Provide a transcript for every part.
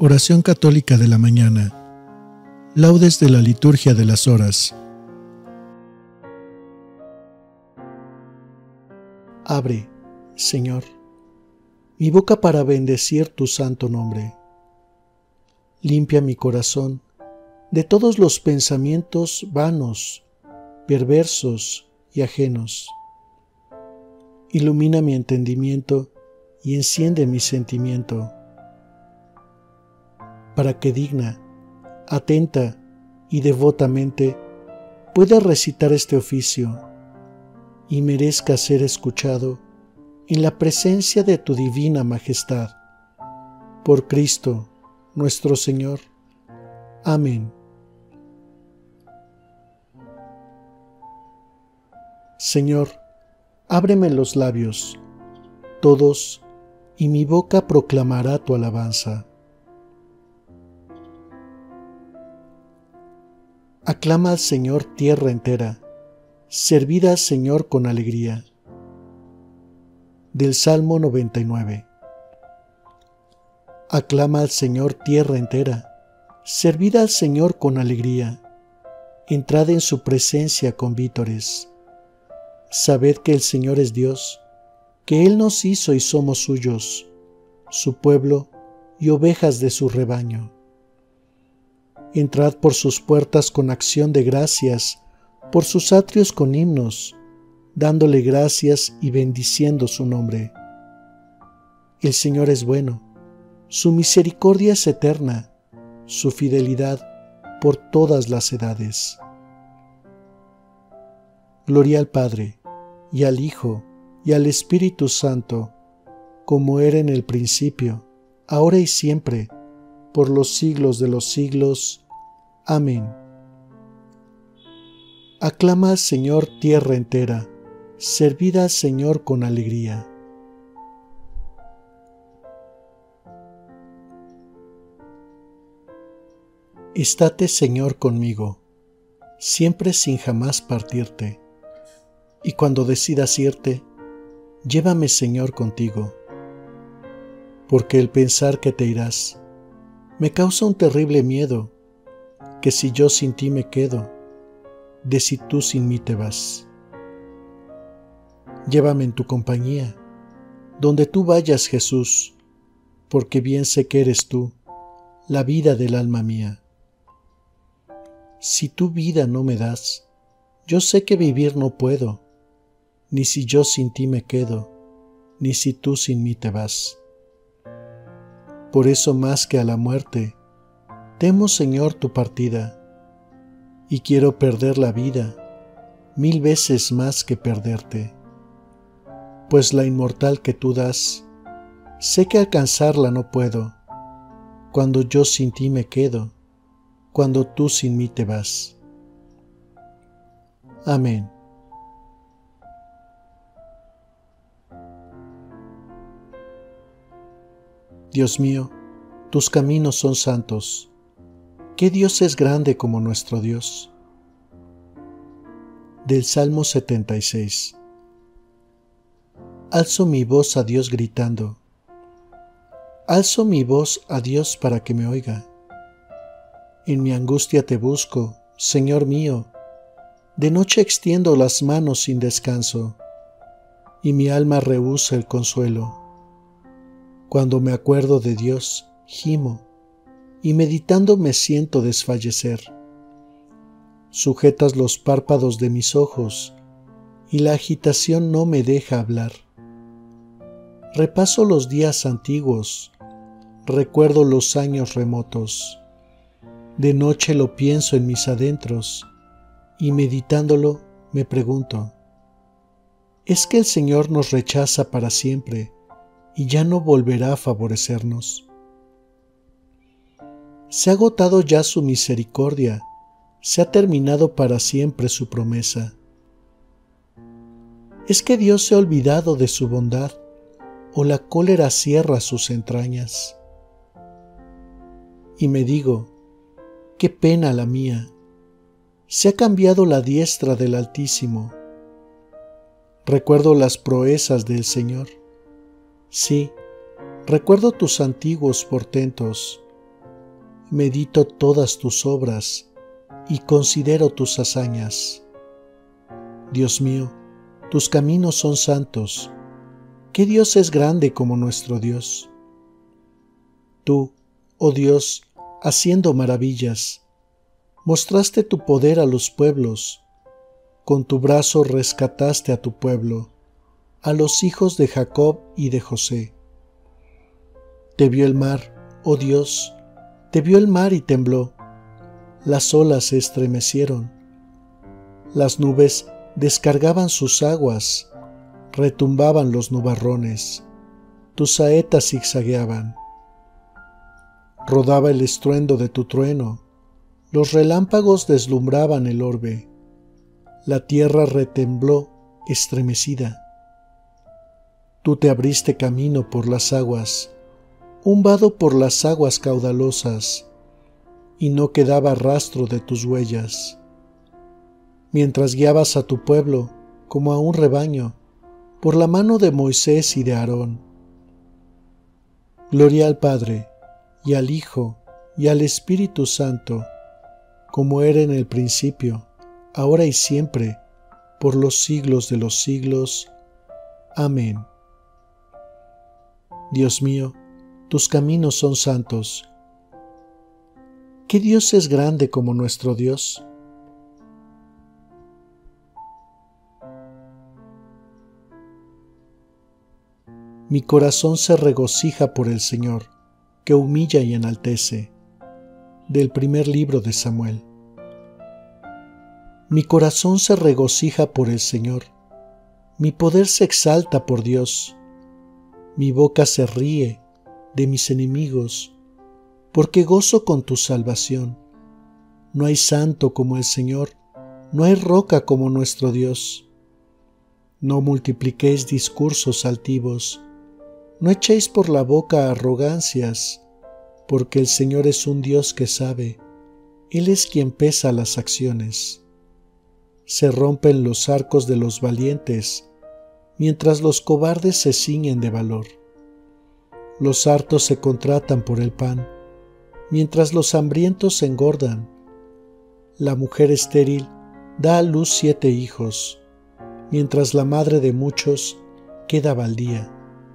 Oración católica de la mañana. Laudes de la liturgia de las horas. Abre, Señor, mi boca para bendecir tu santo nombre. Limpia mi corazón de todos los pensamientos vanos, perversos y ajenos. Ilumina mi entendimiento y enciende mi sentimiento, para que digna, atenta y devotamente pueda recitar este oficio y merezca ser escuchado en la presencia de tu divina majestad. Por Cristo nuestro Señor. Amén. Señor, ábreme los labios, todos, y mi boca proclamará tu alabanza. Aclama al Señor tierra entera, servid al Señor con alegría. Del Salmo 99. Aclama al Señor tierra entera, servid al Señor con alegría, entrad en su presencia con vítores. Sabed que el Señor es Dios, que Él nos hizo y somos suyos, su pueblo y ovejas de su rebaño. Entrad por sus puertas con acción de gracias, por sus atrios con himnos, dándole gracias y bendiciendo su nombre. El Señor es bueno, su misericordia es eterna, su fidelidad por todas las edades. Gloria al Padre, y al Hijo, y al Espíritu Santo, como era en el principio, ahora y siempre, por los siglos de los siglos. Amén. Aclama al Señor tierra entera, servid al Señor con alegría. Estate, Señor, conmigo, siempre sin jamás partirte, y cuando decidas irte, llévame, Señor, contigo, porque el pensar que te irás me causa un terrible miedo, que si yo sin ti me quedo, de si tú sin mí te vas. Llévame en tu compañía, donde tú vayas, Jesús, porque bien sé que eres tú, la vida del alma mía. Si tu vida no me das, yo sé que vivir no puedo, ni si yo sin ti me quedo, ni si tú sin mí te vas. Por eso más que a la muerte, temo, Señor, tu partida, y quiero perder la vida 1000 veces más que perderte, pues la inmortal que tú das, sé que alcanzarla no puedo, cuando yo sin ti me quedo, cuando tú sin mí te vas. Amén. Dios mío, tus caminos son santos. ¿Qué Dios es grande como nuestro Dios? Del Salmo 76. Alzo mi voz a Dios gritando. Alzo mi voz a Dios para que me oiga. En mi angustia te busco, Señor mío. De noche extiendo las manos sin descanso, y mi alma rehúsa el consuelo. Cuando me acuerdo de Dios, gimo, y meditando me siento desfallecer. Sujetas los párpados de mis ojos, y la agitación no me deja hablar. Repaso los días antiguos, recuerdo los años remotos. De noche lo pienso en mis adentros, y meditándolo me pregunto, ¿es que el Señor nos rechaza para siempre y ya no volverá a favorecernos? Se ha agotado ya su misericordia, se ha terminado para siempre su promesa. ¿Es que Dios se ha olvidado de su bondad o la cólera cierra sus entrañas? Y me digo, qué pena la mía, se ha cambiado la diestra del Altísimo. Recuerdo las proezas del Señor. Sí, recuerdo tus antiguos portentos, medito todas tus obras y considero tus hazañas. Dios mío, tus caminos son santos. ¿Qué Dios es grande como nuestro Dios? Tú, oh Dios, haciendo maravillas, mostraste tu poder a los pueblos. Con tu brazo rescataste a tu pueblo, a los hijos de Jacob y de José. Te vio el mar, oh Dios, te vio el mar y tembló. Las olas se estremecieron. Las nubes descargaban sus aguas, retumbaban los nubarrones, tus saetas zigzagueaban. Rodaba el estruendo de tu trueno, los relámpagos deslumbraban el orbe. La tierra retembló, estremecida. Tú te abriste camino por las aguas, un vado por las aguas caudalosas, y no quedaba rastro de tus huellas. Mientras guiabas a tu pueblo, como a un rebaño, por la mano de Moisés y de Aarón. Gloria al Padre, y al Hijo, y al Espíritu Santo, como era en el principio, ahora y siempre, por los siglos de los siglos. Amén. Dios mío, tus caminos son santos. ¿Qué Dios es grande como nuestro Dios? Mi corazón se regocija por el Señor, que humilla y enaltece. Del primer libro de Samuel. Mi corazón se regocija por el Señor, mi poder se exalta por Dios. Mi boca se ríe de mis enemigos, porque gozo con tu salvación. No hay santo como el Señor, no hay roca como nuestro Dios. No multipliquéis discursos altivos, no echéis por la boca arrogancias, porque el Señor es un Dios que sabe, Él es quien pesa las acciones. Se rompen los arcos de los valientes, mientras los cobardes se ciñen de valor. Los hartos se contratan por el pan, mientras los hambrientos se engordan. La mujer estéril da a luz 7 hijos, mientras la madre de muchos queda baldía.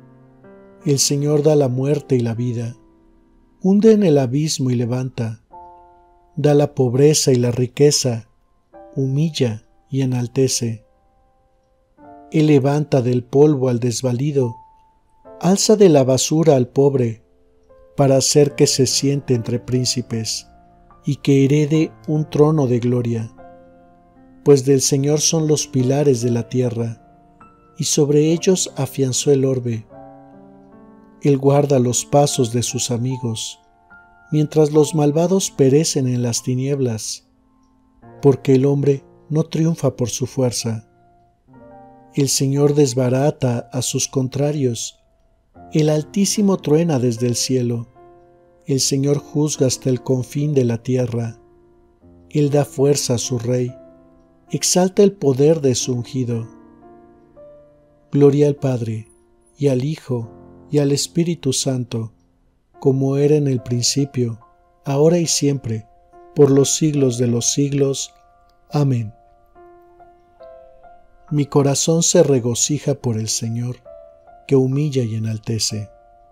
El Señor da la muerte y la vida, hunde en el abismo y levanta, da la pobreza y la riqueza, humilla y enaltece. Él levanta del polvo al desvalido, alza de la basura al pobre, para hacer que se siente entre príncipes y que herede un trono de gloria. Pues del Señor son los pilares de la tierra, y sobre ellos afianzó el orbe. Él guarda los pasos de sus amigos, mientras los malvados perecen en las tinieblas, porque el hombre no triunfa por su fuerza. El Señor desbarata a sus contrarios, el Altísimo truena desde el cielo, el Señor juzga hasta el confín de la tierra, Él da fuerza a su Rey, exalta el poder de su ungido. Gloria al Padre, y al Hijo, y al Espíritu Santo, como era en el principio, ahora y siempre, por los siglos de los siglos. Amén. Mi corazón se regocija por el Señor, que humilla y enaltece.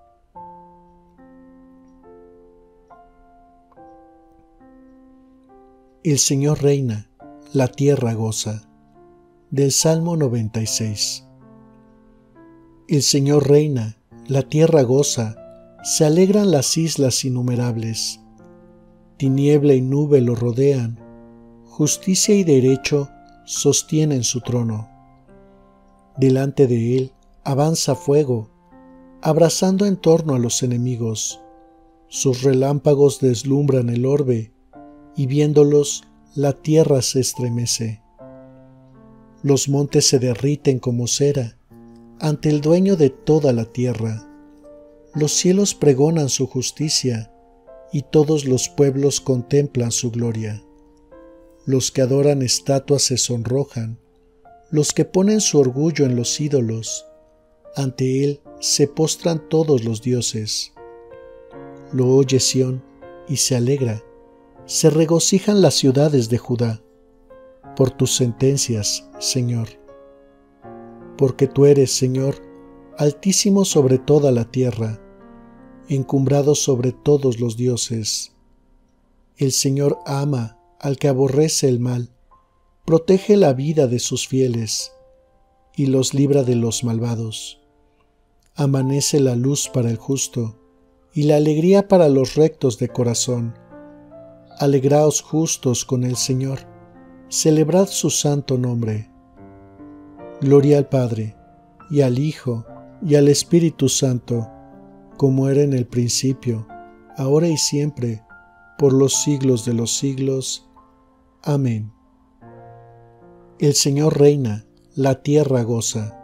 El Señor reina, la tierra goza. Del Salmo 96. El Señor reina, la tierra goza, se alegran las islas innumerables. Tiniebla y nube lo rodean, justicia y derecho sostienen su trono. Delante de él avanza fuego, abrazando en torno a los enemigos. Sus relámpagos deslumbran el orbe, y viéndolos la tierra se estremece. Los montes se derriten como cera ante el dueño de toda la tierra. Los cielos pregonan su justicia, y todos los pueblos contemplan su gloria. Los que adoran estatuas se sonrojan, los que ponen su orgullo en los ídolos, ante él se postran todos los dioses. Lo oye Sión, y se alegra, se regocijan las ciudades de Judá, por tus sentencias, Señor. Porque tú eres, Señor, altísimo sobre toda la tierra, encumbrado sobre todos los dioses. El Señor ama al que aborrece el mal, protege la vida de sus fieles y los libra de los malvados. Amanece la luz para el justo y la alegría para los rectos de corazón. Alegraos justos con el Señor, celebrad su santo nombre. Gloria al Padre, y al Hijo, y al Espíritu Santo, como era en el principio, ahora y siempre, por los siglos de los siglos. Amén. El Señor reina, la tierra goza.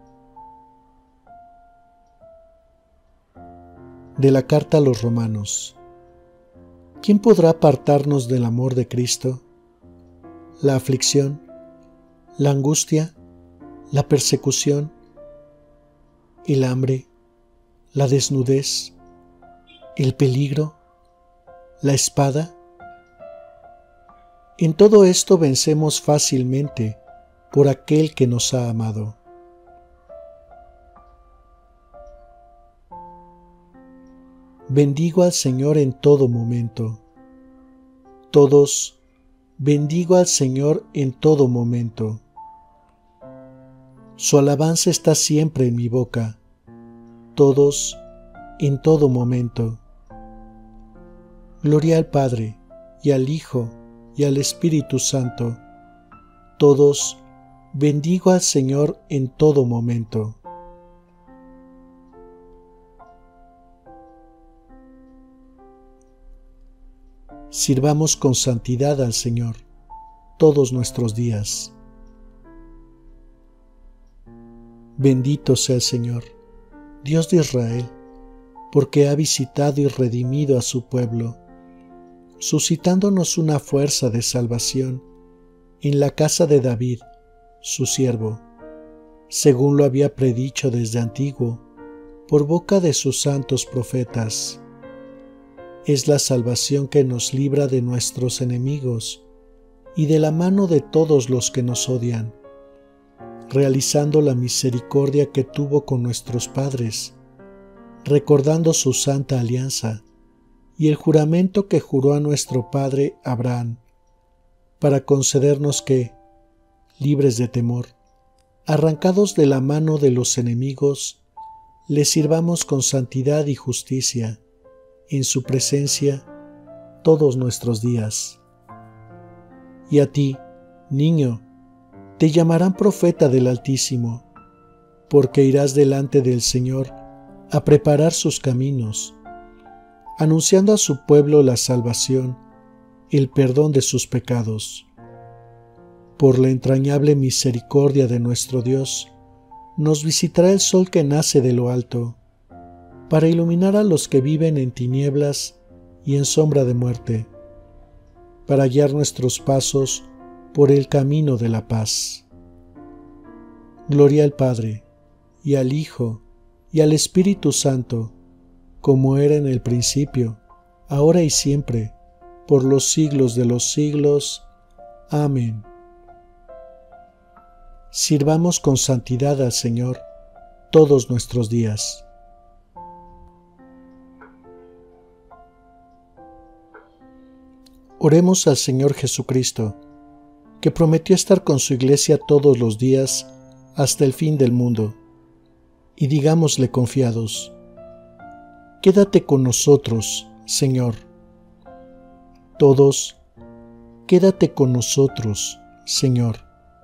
De la carta a los Romanos. ¿Quién podrá apartarnos del amor de Cristo? La aflicción, la angustia, la persecución, el hambre, la desnudez, el peligro, la espada. En todo esto vencemos fácilmente por aquel que nos ha amado. Bendigo al Señor en todo momento. Todos, bendigo al Señor en todo momento. Su alabanza está siempre en mi boca. Todos, en todo momento. Gloria al Padre, y al Hijo, y al Espíritu Santo. Todos, bendigo al Señor en todo momento. Sirvamos con santidad al Señor todos nuestros días. Bendito sea el Señor, Dios de Israel, porque ha visitado y redimido a su pueblo, suscitándonos una fuerza de salvación en la casa de David, su siervo, según lo había predicho desde antiguo, por boca de sus santos profetas. Es la salvación que nos libra de nuestros enemigos y de la mano de todos los que nos odian, realizando la misericordia que tuvo con nuestros padres, recordando su santa alianza y el juramento que juró a nuestro padre Abraham, para concedernos que, libres de temor, arrancados de la mano de los enemigos, le sirvamos con santidad y justicia, en su presencia todos nuestros días. Y a ti, niño, te llamarán profeta del Altísimo, porque irás delante del Señor a preparar sus caminos, anunciando a su pueblo la salvación, el perdón de sus pecados. Por la entrañable misericordia de nuestro Dios, nos visitará el sol que nace de lo alto, para iluminar a los que viven en tinieblas y en sombra de muerte, para guiar nuestros pasos por el camino de la paz. Gloria al Padre, y al Hijo, y al Espíritu Santo, como era en el principio, ahora y siempre, por los siglos de los siglos. Amén. Sirvamos con santidad al Señor todos nuestros días. Oremos al Señor Jesucristo, que prometió estar con su Iglesia todos los días hasta el fin del mundo, y digámosle confiados: quédate con nosotros, Señor. Todos, quédate con nosotros, Señor.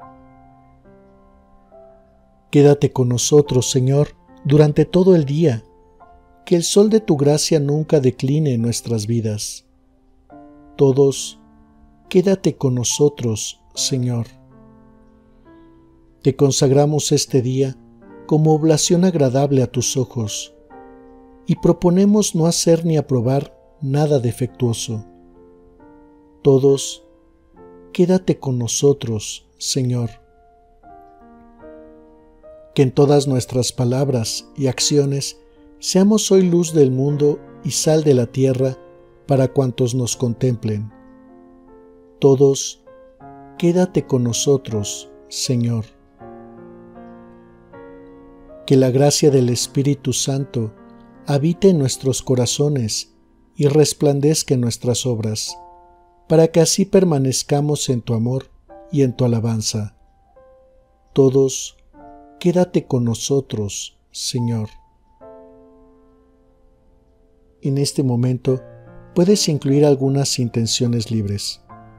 Quédate con nosotros, Señor, durante todo el día, que el sol de tu gracia nunca decline en nuestras vidas. Todos, quédate con nosotros, Señor. Te consagramos este día como oblación agradable a tus ojos, y proponemos no hacer ni aprobar nada defectuoso. Todos, quédate con nosotros, Señor. Que en todas nuestras palabras y acciones seamos hoy luz del mundo y sal de la tierra, para cuantos nos contemplen. Todos, quédate con nosotros, Señor. Que la gracia del Espíritu Santo habite en nuestros corazones y resplandezca en nuestras obras, para que así permanezcamos en tu amor y en tu alabanza. Todos, quédate con nosotros, Señor. En este momento, puedes incluir algunas intenciones libres.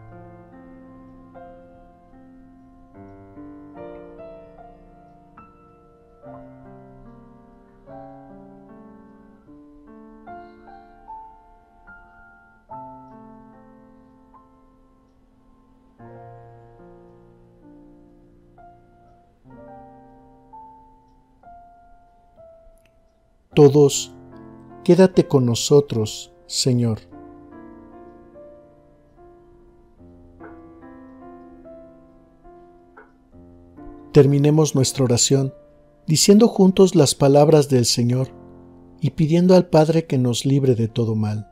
Todos, quédate con nosotros, Señor. Terminemos nuestra oración diciendo juntos las palabras del Señor y pidiendo al Padre que nos libre de todo mal.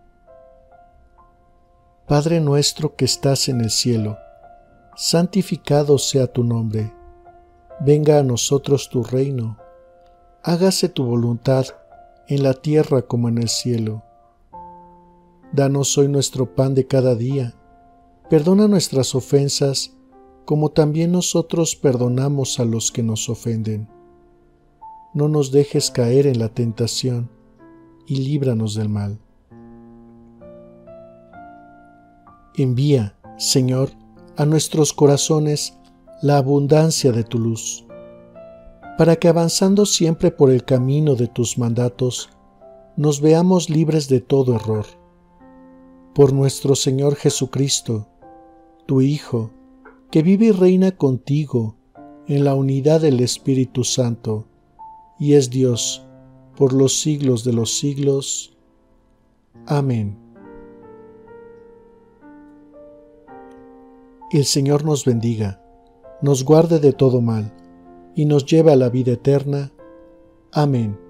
Padre nuestro que estás en el cielo, santificado sea tu nombre. Venga a nosotros tu reino. Hágase tu voluntad en la tierra como en el cielo. Danos hoy nuestro pan de cada día. Perdona nuestras ofensas, como también nosotros perdonamos a los que nos ofenden. No nos dejes caer en la tentación, y líbranos del mal. Envía, Señor, a nuestros corazones la abundancia de tu luz, para que avanzando siempre por el camino de tus mandatos, nos veamos libres de todo error. Por nuestro Señor Jesucristo, tu Hijo, que vive y reina contigo en la unidad del Espíritu Santo, y es Dios por los siglos de los siglos. Amén. El Señor nos bendiga, nos guarde de todo mal, y nos lleve a la vida eterna. Amén.